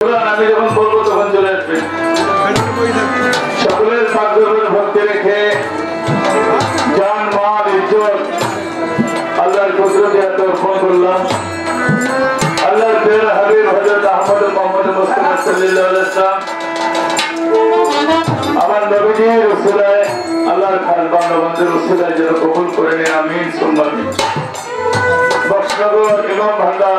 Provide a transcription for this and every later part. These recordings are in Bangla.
আমি যখন বলবো তখন চলে আসবে। সকলের পাকদরবারে ভক্তি রেখে জান মাল ইজ্জত আল্লাহর কুদরতে অর্পণ করলাম। আল্লাহর প্রিয় হাবিব হযরত আহমদ মুহাম্মদ মুস্তাফা সাল্লাল্লাহু আলাইহি ওয়াসাল্লাম আমার নবীজির উসিলায় আল্লাহর খাস বান্দা বান্দার উসিলায় যেন কবুল করে নেন, আমিন সুম্মা আমিন। বক্সনগর ইমাম ভান্ডার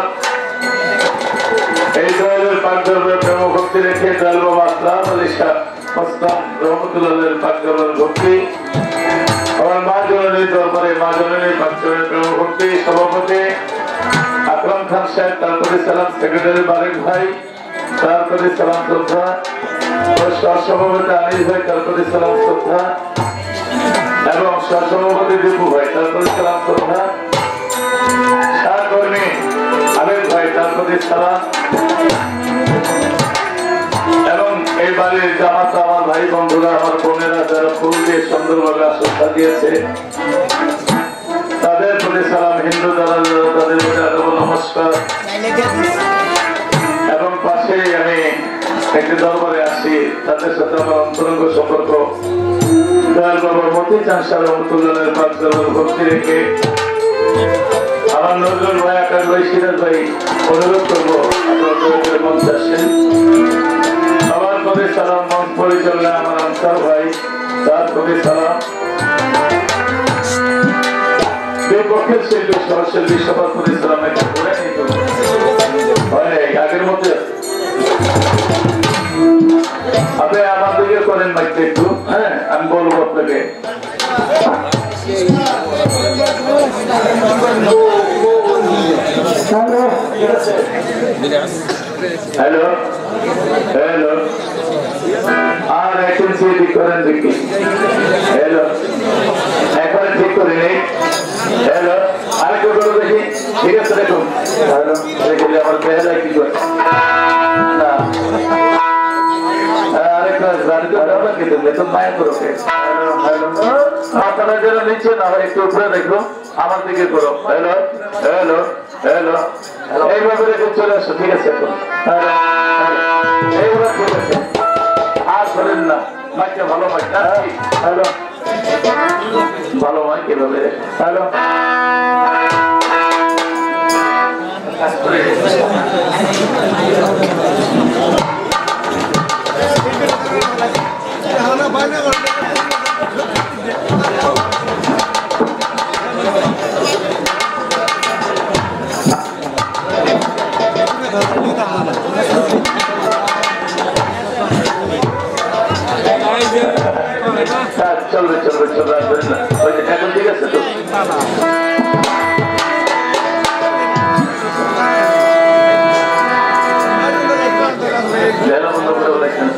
এই দয়ালের পাকদরবারে প্রেম ভক্তি রেখে দয়াল আসলাম আলী শাহ মস্তান রহমতুল্লাহের পাকদরবারে ভক্তি, আমার মা জননীর দরবারে মা জননীর পাকদরবারে প্রেম ভক্তি সভাপতি আকরাম খান সাহেব, তারপরে সালাম সেক্রেটারি বারেক ভাই, তারপরে সালাম শ্রদ্ধা সহসভাপতি আনিস ভাই, তারপরে সালাম শ্রদ্ধা এবং সহসভাপতি দীপু ভাই, তারপরে সালাম শ্রদ্ধা সহকর্মী আবেদ ভাই, তারপরে সালাম এবং এই বাড়ির জামাতা আমার ভাই বন্ধুরা আমার বোনেরা যারা ফুল দিয়ে সুন্দরভাবে আশ্রদ্ধা দিয়েছে তাদের প্রতি সালাম। হিন্দু যারা তাদের প্রতি আদব নমস্কার। এবং পাশে আমি একটি দরবারে আসি, তাদের সাথে আমার অন্তরঙ্গ সম্পর্ক দয়াল বাবা মতি চান সাহেব রহমতুল্লাহের পাকদরবারে ভক্তি রেখে আমার নজরুল ভাই, আকাশ ভাই, সিরাজ ভাই অনুরোধ করবো আপনাদের মঞ্চে আসেন। আমার প্রতি সালাম মঞ্চ পরিচালনা আমার আনসার ভাই, তার প্রতি সালাম। বিপক্ষের শিল্পী সহশিল্পী সবার প্রতি সালাম। এটা করে নিত আগের মধ্যে আপনি আমার দিকে করেন মাইকটা একটু, হ্যাঁ আমি বলবো আপনাকে। হ্যালো হ্যালো আর এখন ঠিক করেন দেখি। হ্যালো এখন ঠিক করে নেই। হ্যালো আরেকটু করে দেখি। ঠিক আছে দেখুন। হ্যালো দেখলে আমার বেহালায় কি করে না আরেকটা কিন্তু বেতন মায়া করোকে। আপনারা যারা নিচে না হয় একটু উপরে দেখো, আমার দিকে করো। হ্যালো হ্যালো হ্যালো এইভাবে রেখে চলে আসো। ঠিক আছে এইবার ঠিক আছে, আর ধরেন না মাইকে ভালো মাইক। হ্যালো ভালো মাইক এভাবে। হ্যালো চলবে চলবে চলবে এখন ঠিক আছে তো। বন্ধ করে দেখেন।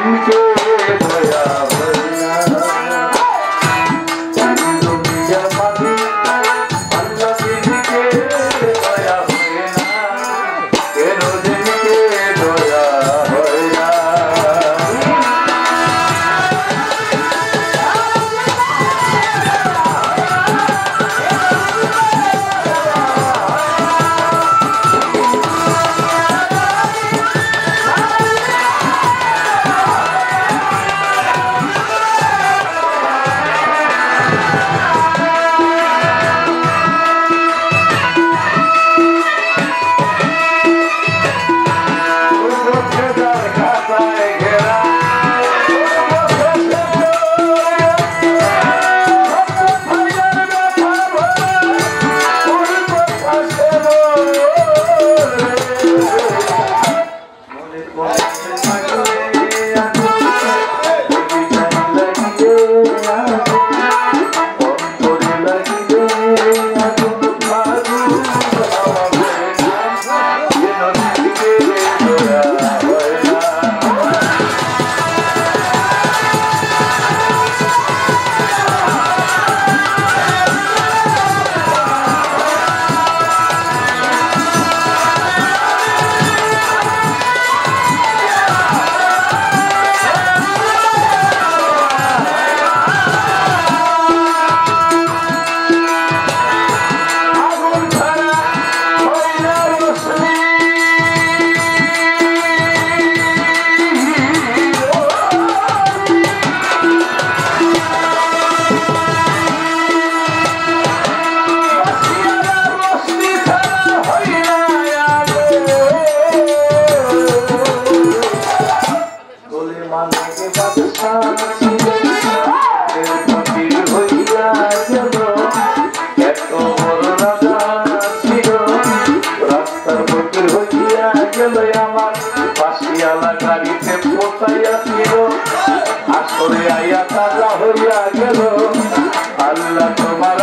আল্লাহ তোমার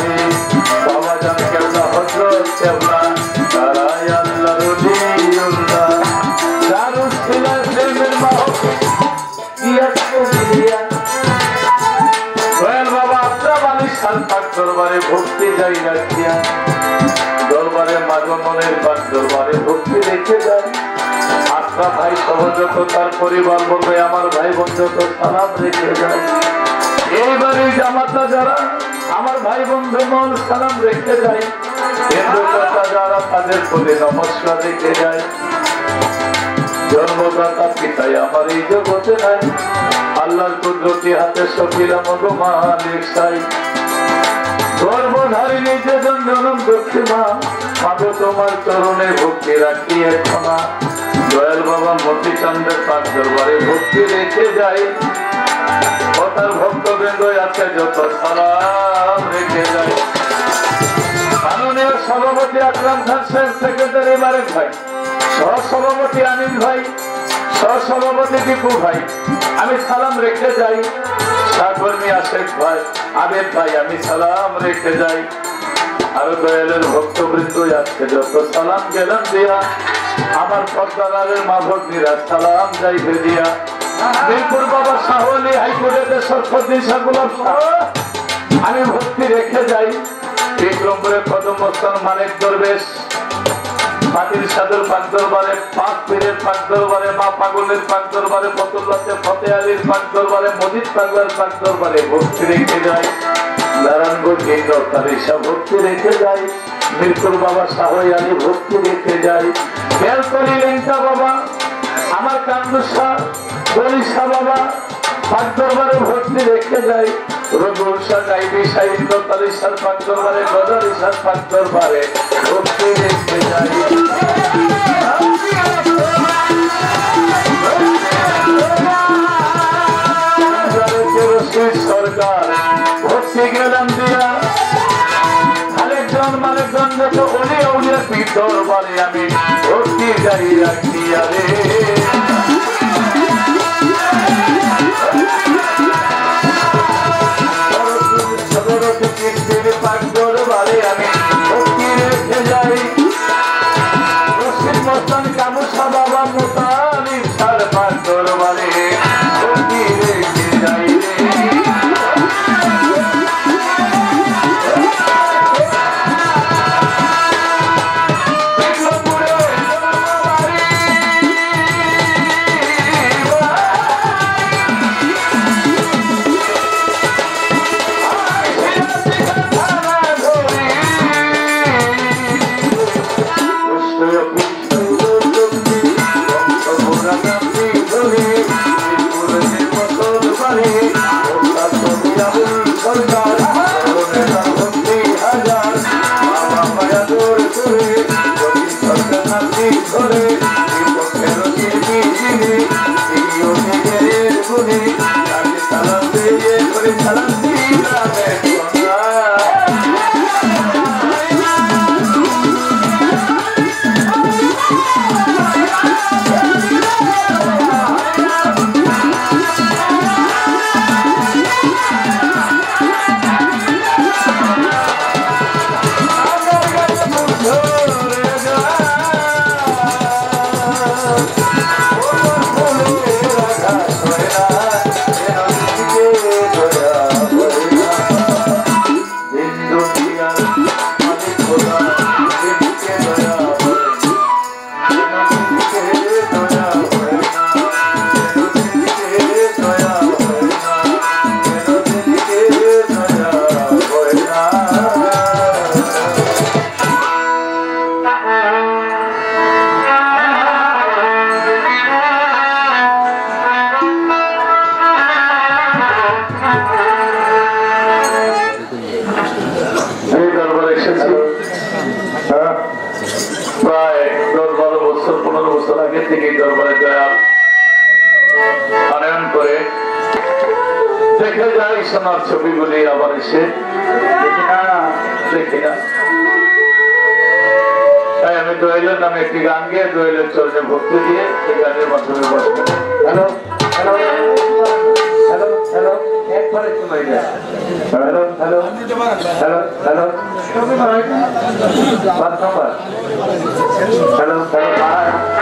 Baba Jan Kerala Hajrat Chevla Sarai Allah Rudi দরবারে ভক্তি যাই রাখিয়া দরবারে মাগমনের পাক দরবারে ভক্তি রেখে যায় আত্মা ভাই সহজত তার পরিবার বলবে আমার ভাই বন্ধু তো সালাম রেখে যায় এইবারে জামাতা যারা আমার ভাই বন্ধু মন সালাম রেখে যায় হিন্দু কথা যারা তাদের প্রতি নমস্কার রেখে যায় জন্মদাতা পিতাই আমার এই জগতে নাই আল্লাহর কুদরতি হাতে সকিলাম গো মালিক সাই গর্ভধারিণী যে জনম করছে মা মাগো তোমার চরণে ভক্তি রাখিয়ে ক্ষমা দয়াল বাবা মতিচন্দ্রের পাক দরবারে ভক্তি রেখে যায় ও তার ভক্তবৃন্দ আছে যত সালাম রেখে যায় মাননীয় সভাপতি আকরাম খান সাহেব সেক্রেটারি মারেক ভাই সহসভাপতি আনিল ভাই সহসভাপতি দীপু ভাই আমি সালাম রেখে যাই সহকর্মী আশেক ভাই আবেদ ভাই আমি সালাম রেখে যাই আর দয়ালের ভক্তবৃন্দ আজকে যত সালাম গেলাম দিয়া আমার পদ্মালালের মা ভগ্নীরা সালাম যাইবে দিয়া মিরপুর বাবা শাহলি হাইকোর্টের সরস্বতী সাগুলাম আমি ভক্তি রেখে যাই বিক্রমপুরের কদমস্থান মানিক দরবেশ পাটির সাদর পাক দরবারে পাক পীরের পাক দরবারে মা পাগলের পাক দরবারে ফতুল্লাতে ফতে আলীর পাক দরবারে মজিদ পাগলার পাক দরবারে ভক্তি রেখে যায় নারায়ণগঞ্জ ইন্দ্রতারিসা ভক্তি রেখে যায় মিরপুর বাবা শাহই আলী ভক্তি রেখে যায় বেলতলি লেংটা বাবা আমার কান্দুসা গলিসা বাবা পাক দরবারে ভক্তি রেখে যায় রঘুসা গাইবি সাহিত্য তালিসার পাক দরবারে গদারিসার পাক দরবারে ভক্তি রেখে যায় সরকার ভক্তি গেলাম দিয়া আরেকজন মানেকজন যত অলি অলিয়া পীর দরবারে আমি ভক্তি গাই রাখি রে পাক দরবারে আমি ভক্তি রেখে যাই রশিদ মস্তান কামুসা বাবা মোতালিব সার পাক দরবারে ভক্তি রেখে যাই ছবিগুলি আবার এসে দেখি না তাই আমি দোয়েলের নামে একটি গান গিয়ে দোয়েলের চরণে ভক্তি দিয়ে এই গানের মাধ্যমে বসবো হ্যালো হ্যালো হ্যালো হ্যালো একবারে শোনাই যায় হ্যালো হ্যালো হ্যালো হ্যালো 5 নম্বর হ্যালো হ্যালো